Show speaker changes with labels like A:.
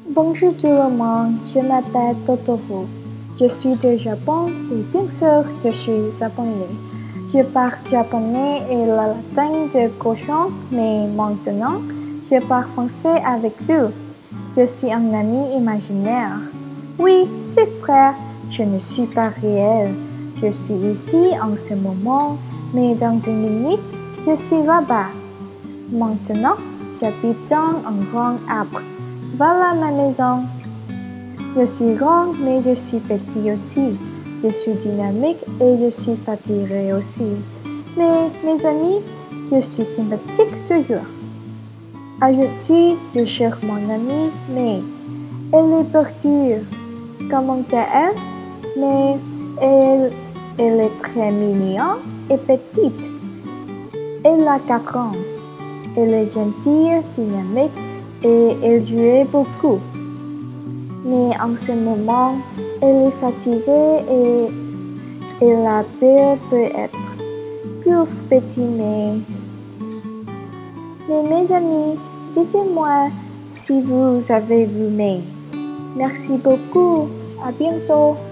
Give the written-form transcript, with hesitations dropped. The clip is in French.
A: Bonjour tout le monde, je m'appelle Totoro. Je suis du Japon et bien sûr je suis japonais. Je parle japonais et le latin de cochon, mais maintenant je parle français avec vous. Je suis un ami imaginaire. Oui, c'est vrai, je ne suis pas réel. Je suis ici en ce moment, mais dans une minute, je suis là-bas. Maintenant, j'habite dans un grand arbre. Voilà ma maison. Je suis grand, mais je suis petit aussi. Je suis dynamique et je suis fatigué aussi. Mais mes amis, je suis sympathique toujours. Aujourd'hui, je cherche mon amie, mais elle est perdue. Comment elle? Mais elle est très mignonne et petite. Elle a 4 ans. Elle est gentille, dynamique et elle jouait beaucoup. Mais en ce moment, elle est fatiguée et la peur peut être plus petite. Mais mes amis, dites-moi si vous avez vu. Merci beaucoup. À bientôt.